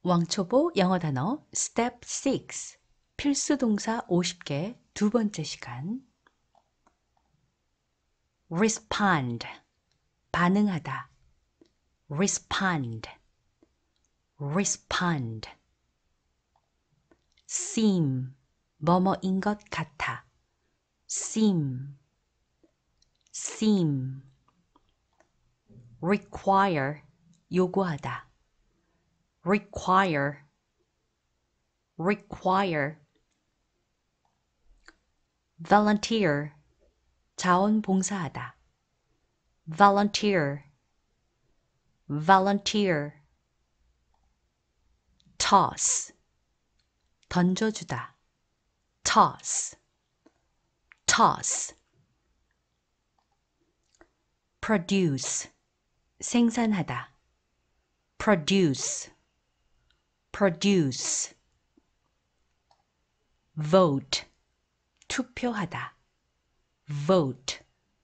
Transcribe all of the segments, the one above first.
왕초보 영어 단어 Step 6 필수 동사 50개 두 번째 시간 respond 반응하다 respond respond seem 뭐뭐인 것 같아 seem seem require 요구하다 require require volunteer 자원봉사하다 volunteer volunteer toss 던져주다 toss toss produce 생산하다 produce produce vote 투표하다 vote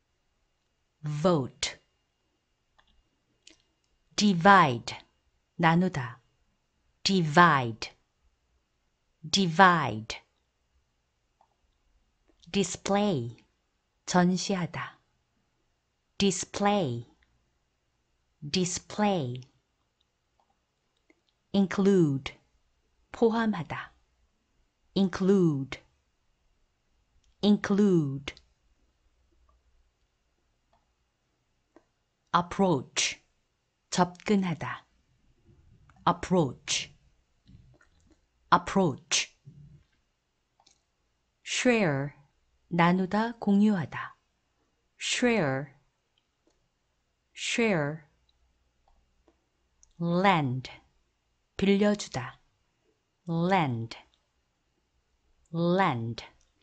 vote divide 나누다 divide divide display 전시하다 display display include 포함하다 include include approach 접근하다 approach approach share 나누다 공유하다 share share lend 빌려주다 lend lend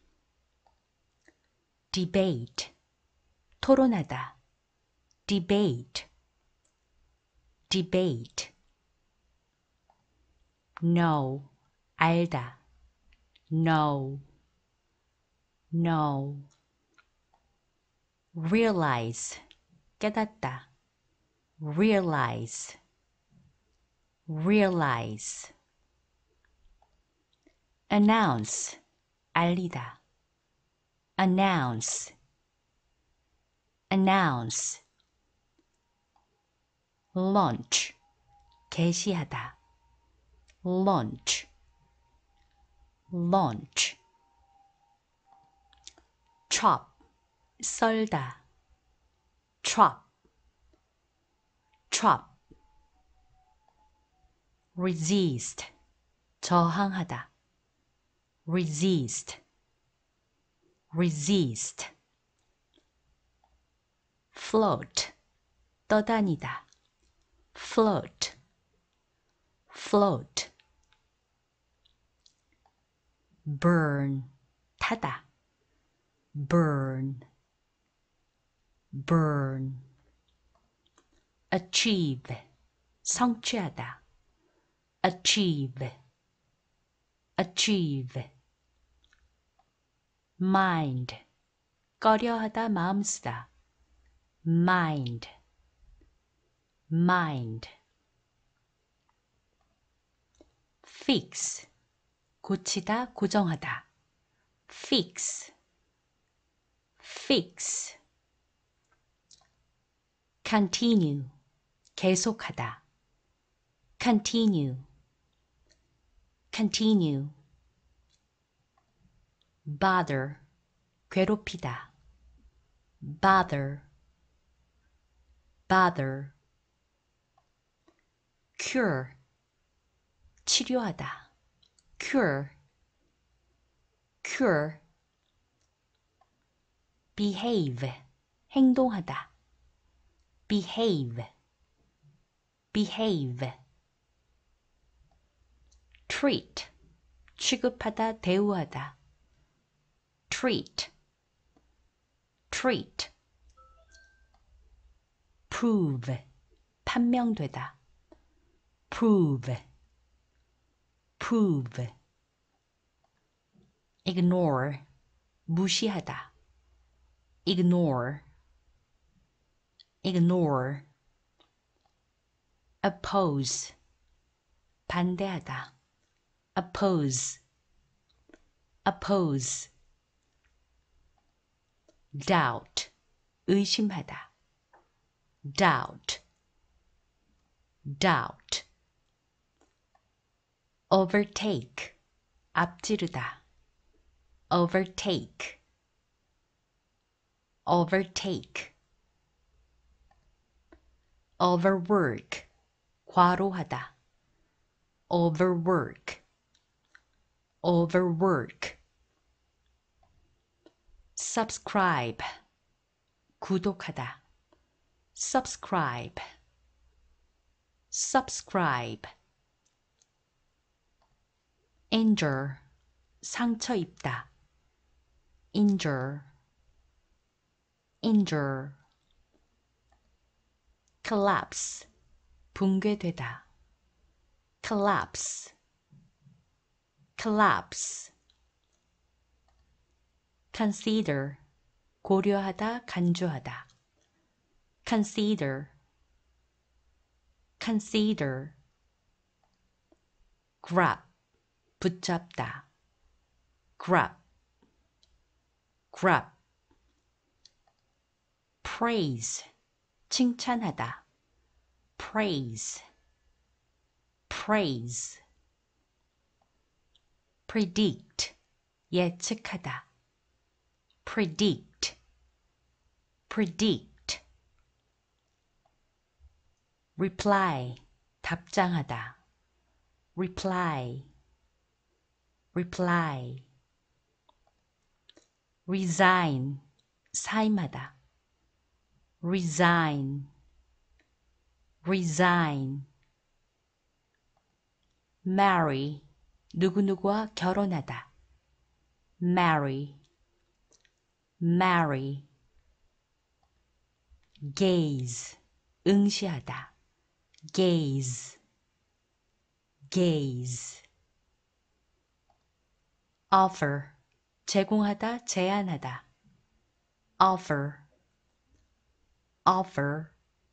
debate 토론하다 debate debate know 알다 know know realize 깨닫다 realize realize announce 알리다 announce announce launch 개시하다 launch launch chop 썰다 chop chop resist 저항하다 resist resist float 떠다니다 float float burn 타다 burn burn achieve 성취하다 achieve achieve mind 꺼려하다 마음 쓰다 mind mind fix 고치다 고정하다 fix fix continue 계속하다 continue continue bother 괴롭히다 bother bother cure 치료하다 cure cure behave 행동하다 behave behave treat 취급하다 대우하다 treat treat prove 판명되다 prove prove ignore 무시하다 ignore ignore oppose 반대하다. oppose, oppose. doubt, 의심하다. doubt, doubt. overtake, 앞지르다. overtake, overtake. overwork, 과로하다. overwork, overwork. subscribe, 구독하다. subscribe, subscribe. injure, 상처 입다. injure, injure. collapse, 붕괴되다. collapse, collapse. consider, 고려하다, 간주하다. consider, consider. grab, 붙잡다. grab, grab. praise, 칭찬하다. praise, praise. predict, 예측하다. predict, predict. reply, 답장하다. reply, reply. resign, 사임하다. resign, resign. marry, 누구누구와 결혼하다. marry, marry. gaze, 응시하다. gaze, gaze. offer, 제공하다, 제안하다. offer, offer.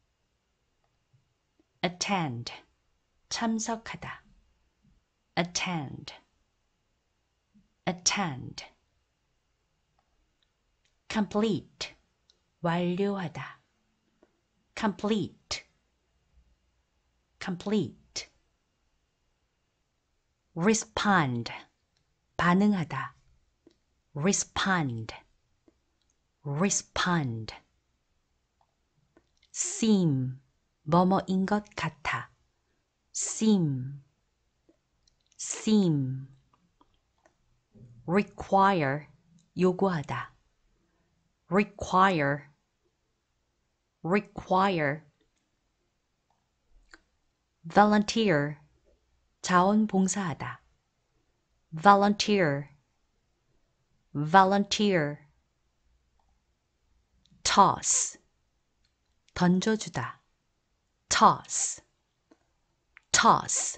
attend, 참석하다. attend, attend. complete, 완료하다. complete, complete. respond, 반응하다. respond, respond. seem, 뭐뭐인 것 같아. seem, seem. require, 요구하다. require, require. volunteer, 자원봉사하다. volunteer, volunteer. toss, 던져주다. toss, toss.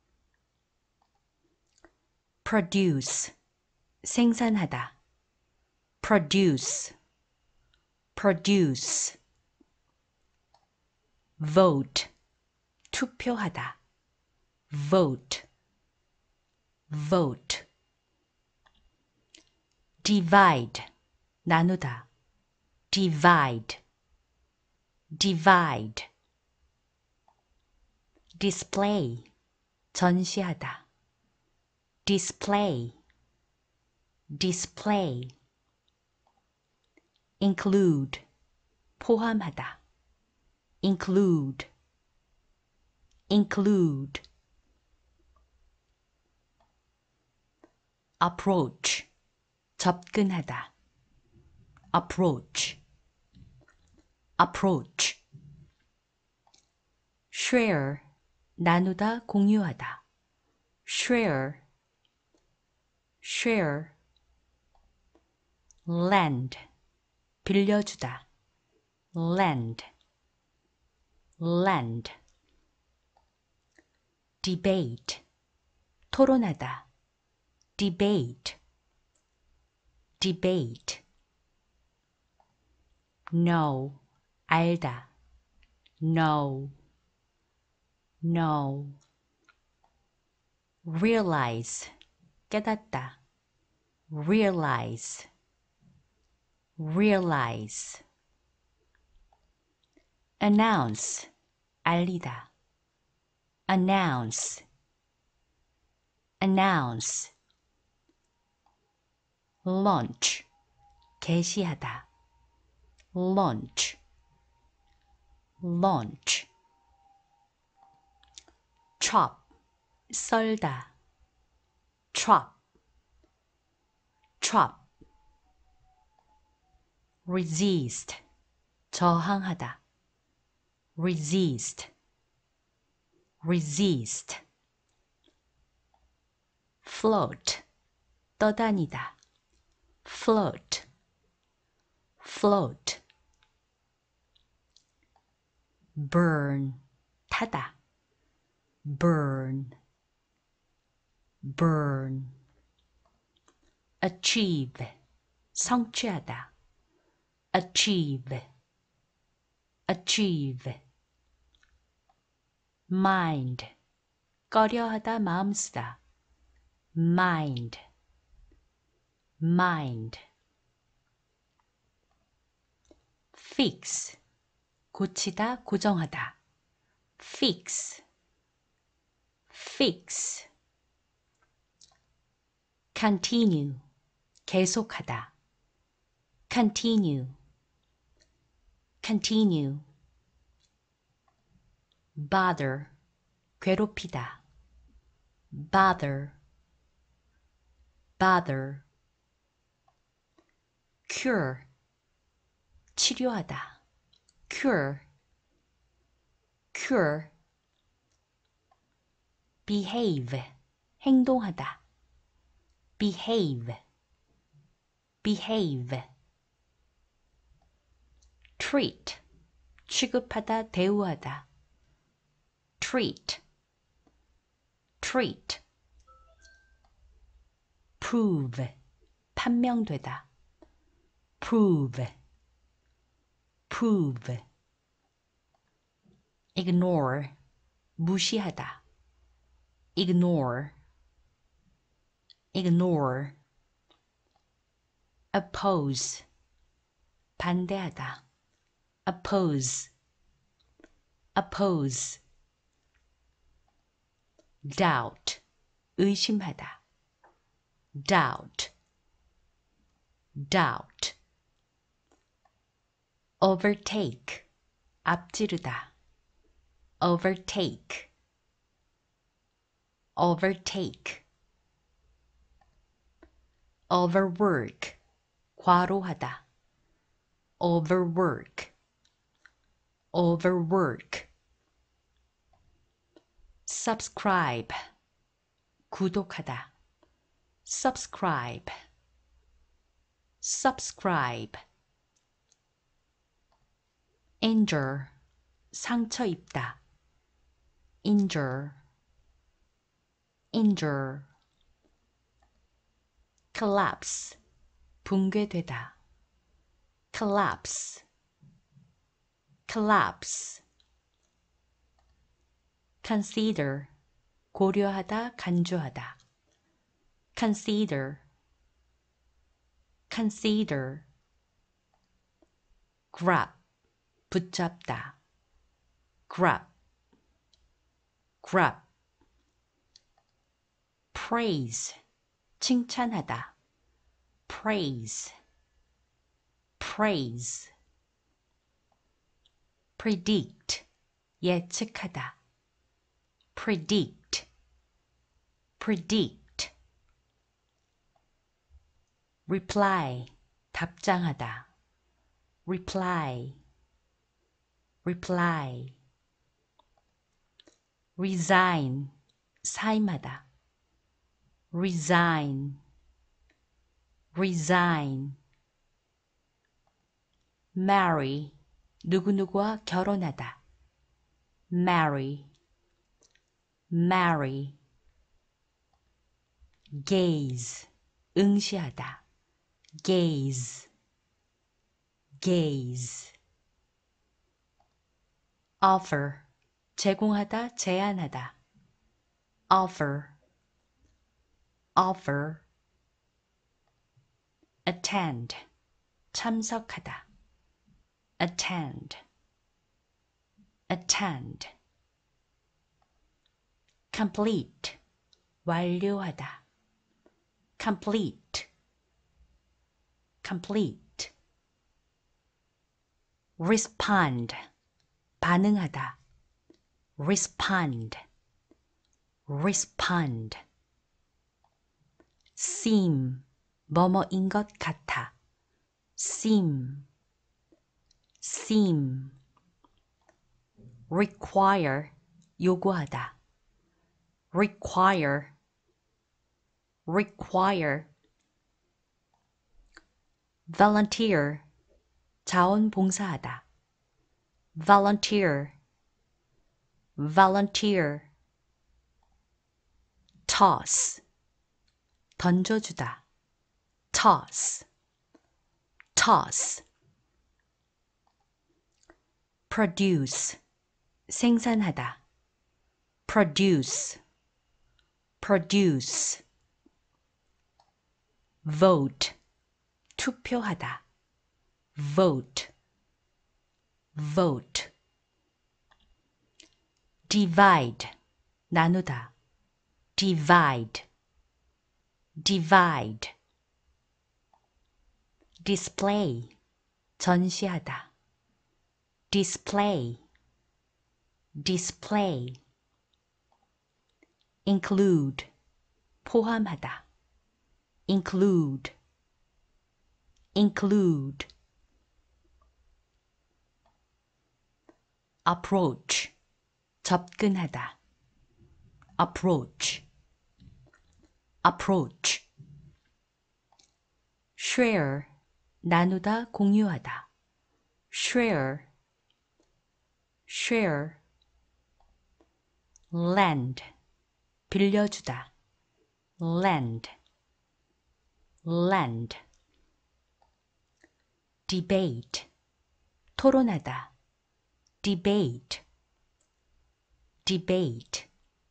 produce, 생산하다. produce, produce. vote, 투표하다. vote, vote. divide, 나누다. divide, divide. display, 전시하다. display, display. include, 포함하다. include, include. approach, 접근하다. approach, approach. share, 나누다, 공유하다. share, share. lend, 빌려주다. lend, lend. debate, 토론하다. debate, debate. know, 알다. know, know. realize, 깨닫다. realize, realize. announce, 알리다. announce, announce. launch, 개시하다. launch, launch. chop, 썰다. chop, chop. resist, 저항하다. resist, resist. float, 떠다니다. float, float. burn, 타다. burn, burn. achieve, 성취하다. achieve, achieve. mind, 꺼려하다 마음 쓰다. mind, mind. fix, 고치다, 고정하다. fix, fix. continue, 계속하다. continue, continue. bother, 괴롭히다. bother, bother. cure, 치료하다. cure, cure. behave, 행동하다. behave, behave. treat, 취급하다, 대우하다. treat, treat. prove, 판명되다. prove, prove. ignore, 무시하다. ignore, ignore. oppose, 반대하다. oppose, oppose. doubt, 의심하다. doubt, doubt. overtake, 앞지르다. overtake, overtake. overwork, 과로하다. overwork, overwork. subscribe, 구독하다. subscribe, subscribe. injure, 상처 입다. injure, injure. collapse, 붕괴되다. collapse, collapse. consider, 고려하다, 간주하다. consider, consider. grab, 붙잡다. grab, grab. praise, 칭찬하다. praise, praise. predict, 예측하다. predict, predict. reply, 답장하다. reply, reply. resign, 사임하다. resign, resign. marry, 누구누구와 결혼하다. marry, marry. gaze, 응시하다. gaze, gaze. offer, 제공하다, 제안하다. offer, offer, attend, 참석하다, attend, attend, complete, 완료하다, complete, complete, respond, 반응하다, respond, respond, seem, 뭐뭐인 것 같아, seem, seem, require, 요구하다, require, require, volunteer, 자원봉사하다, volunteer, volunteer, toss, 던져주다, toss, toss, produce, 생산하다, produce, produce, vote, 투표하다, vote, vote, divide, 나누다, divide, divide, display, 전시하다, display, display, include, 포함하다, include, include, approach, 접근하다, approach, approach, share, 나누다, 공유하다, share, share, lend, 빌려주다, lend, lend, debate, 토론하다, debate, debate,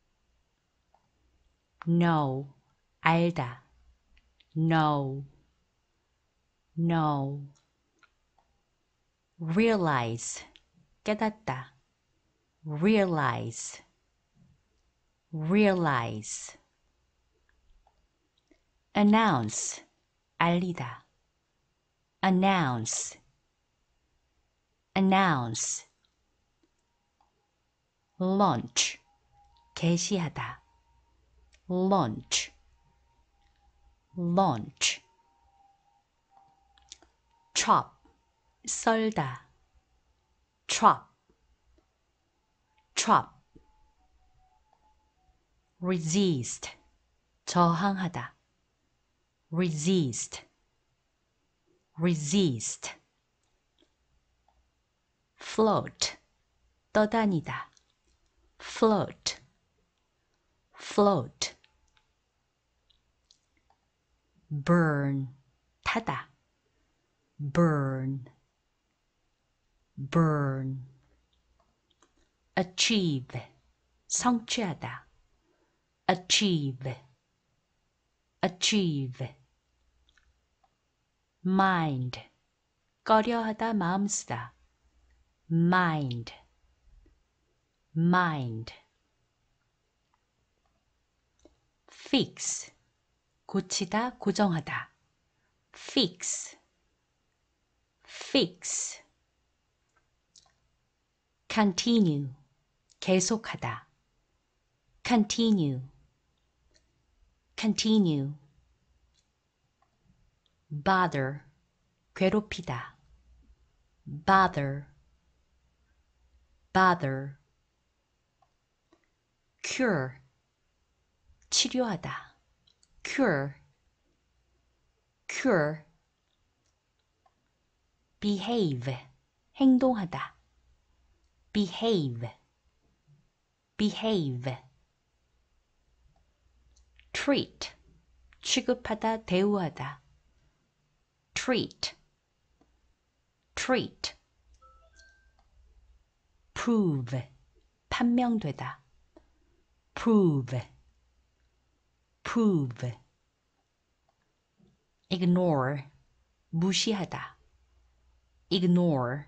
know, 알다, know, know, realize, 깨닫다, realize, realize, announce, 알리다, announce, announce, launch, 개시하다, launch, launch, chop, 썰다, chop, chop, resist, 저항하다, resist, resist, float, 떠다니다, float, float, burn, 타다, burn, burn, achieve, 성취하다, achieve, achieve, mind, 꺼려하다, 마음 쓰다, mind, mind, fix, 고치다, 고정하다, fix, fix, continue, 계속하다, continue, continue, bother, 괴롭히다, bother, bother, cure, 치료하다, cure, cure, behave, 행동하다, behave, behave, treat, 취급하다, 대우하다, treat, treat, prove, 판명되다, prove, prove, ignore, 무시하다. ignore,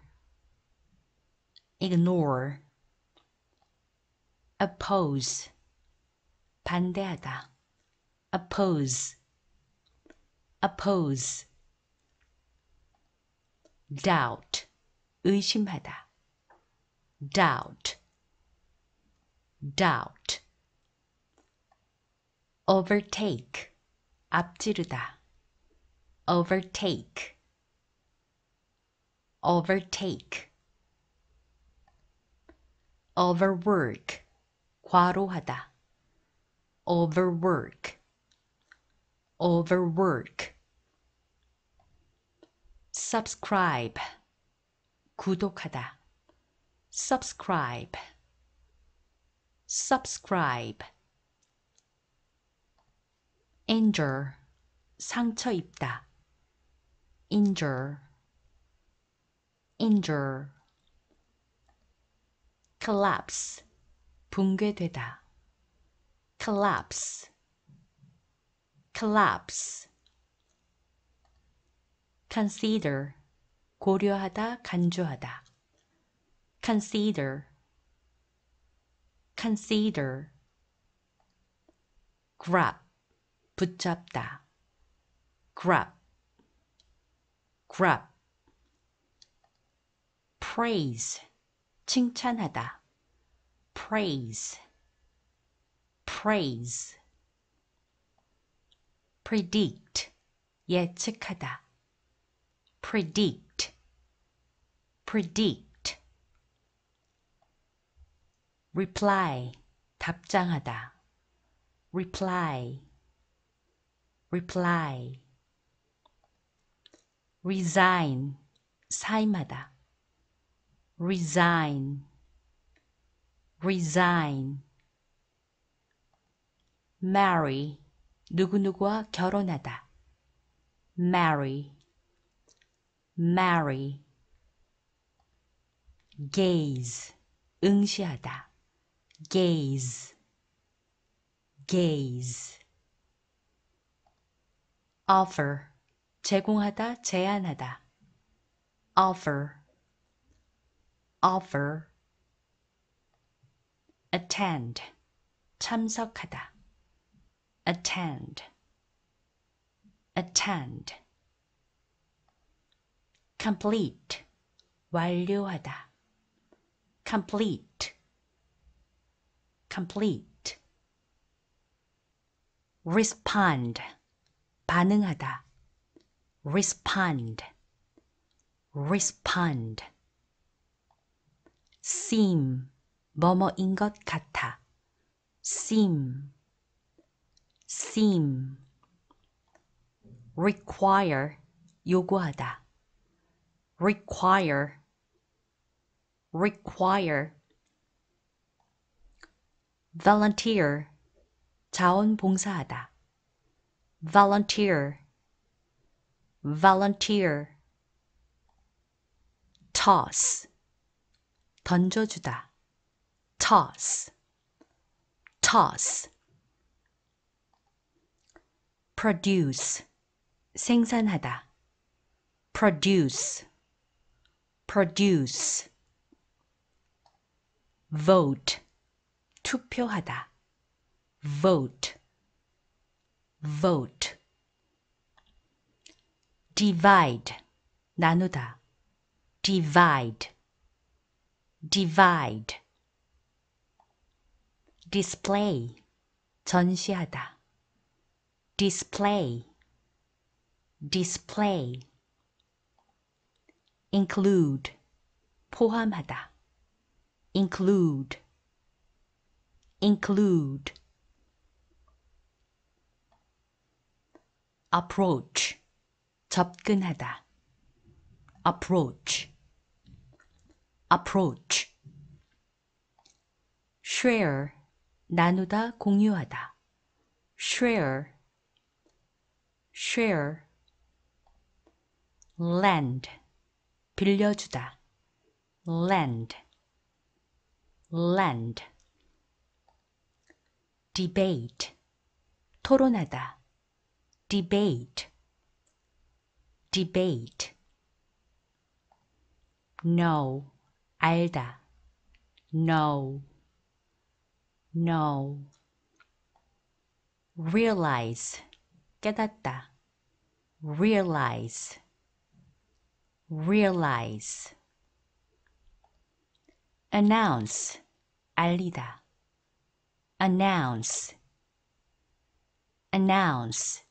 ignore. oppose, 반대하다. oppose, oppose. doubt, 의심하다. doubt, doubt. overtake, 앞지르다. overtake, overtake. overwork, 과로하다. overwork, overwork. subscribe, 구독하다. subscribe, subscribe. injure, 상처 입다. injure, injure. collapse, 붕괴되다. collapse, collapse. consider, 고려하다, 간주하다. consider, consider. grab, 붙잡다. grab, grab. praise, 칭찬하다. praise, praise. predict, 예측하다. predict, predict. reply, 답장하다. reply, reply. resign, 사임하다. resign, resign. marry, 누구누구와 결혼하다. marry, marry. gaze, 응시하다. gaze, gaze. offer, 제공하다, 제안하다. offer, offer. attend, 참석하다. attend, attend. complete, 완료하다. complete, complete. respond, 반응하다. respond, respond. seem, 뭐뭐인 것 같아. seem, seem. require, 요구하다. require, require. volunteer, 자원봉사하다. volunteer, volunteer. toss, 던져주다. toss, toss. produce, 생산하다. produce, produce. vote, 투표하다. vote, vote. divide, 나누다. divide, divide. display, 전시하다. display, display. include, 포함하다. include, include. approach, 접근하다. approach, approach. share, 나누다, 공유하다. share, share. lend, 빌려주다. lend, lend. debate, 토론하다. debate, debate, know, 알다, know, know, realize, 깨닫다, realize, realize, announce, 알리다, announce, announce,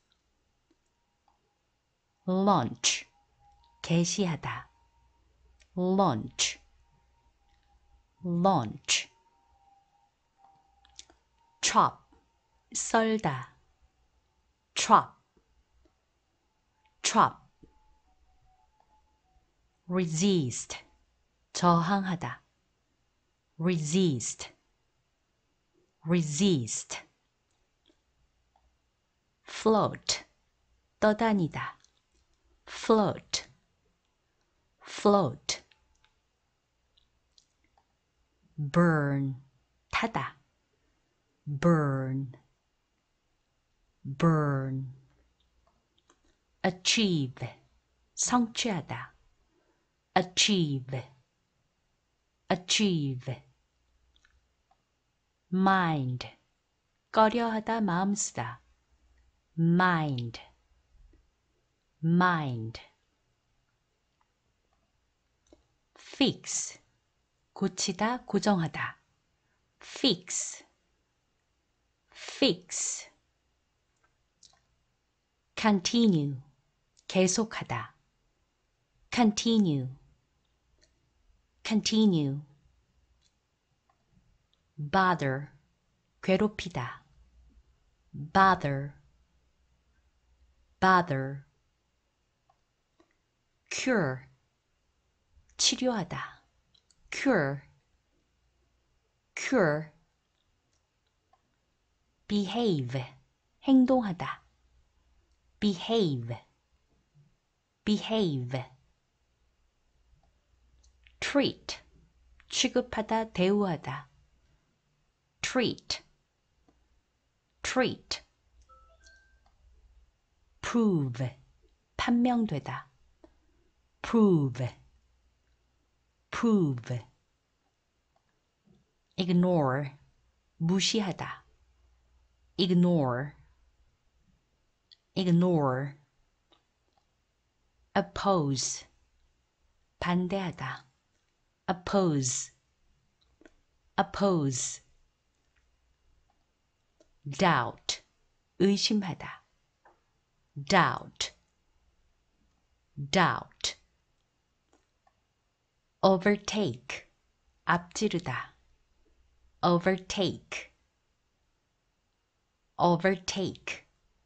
launch, 개시하다, launch, launch, chop, 썰다, chop, chop, resist, 저항하다, resist, resist, float, 떠다니다, float, float, burn, 타다, burn, burn, achieve, 성취하다, achieve, achieve, mind, 꺼려하다 마음 쓰다, mind, mind, fix, 고치다, 고정하다, fix, fix, continue, 계속하다, continue, continue, bother, 괴롭히다, bother, bother, cure, 치료하다, cure, cure, behave, 행동하다, behave, behave, treat, 취급하다, 대우하다, treat, treat, prove, 판명되다, prove, prove, ignore, 무시하다, ignore, ignore, oppose, 반대하다, oppose, oppose, doubt, 의심하다, doubt, doubt, overtake, 앞지르다, overtake, overtake,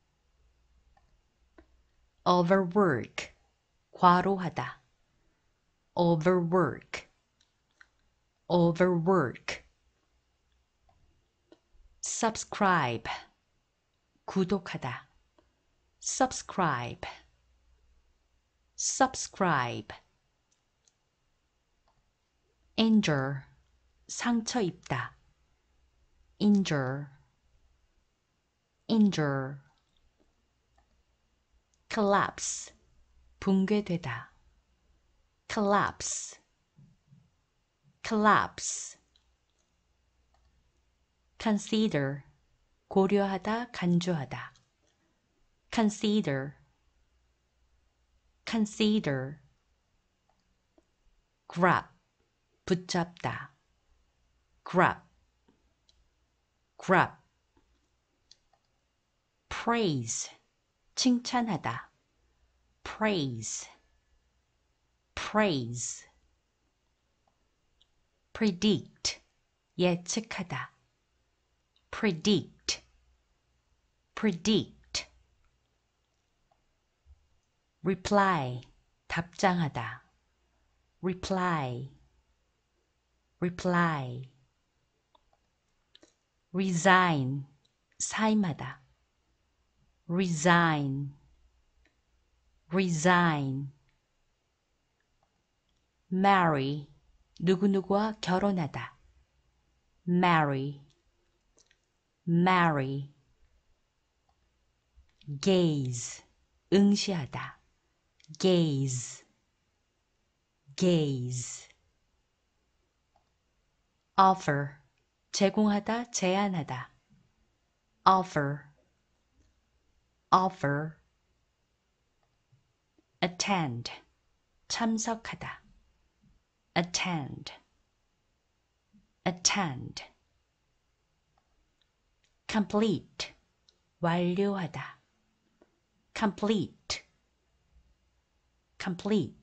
overwork, 과로하다, overwork, overwork, subscribe, 구독하다, subscribe, subscribe, injure, 상처 입다, injure, injure, collapse, 붕괴되다, collapse, collapse, consider, 고려하다, 간주하다, consider, consider, grab, 붙잡다, grab, grab, praise, 칭찬하다, praise, praise, predict, 예측하다, predict, predict, reply, 답장하다, reply, reply, resign, 사임하다, resign, resign, marry, 누구누구와 결혼하다, marry, marry, gaze, 응시하다, gaze, gaze. offer, 제공하다, 제안하다. offer, offer. attend, 참석하다. attend, attend. complete, 완료하다. complete, complete.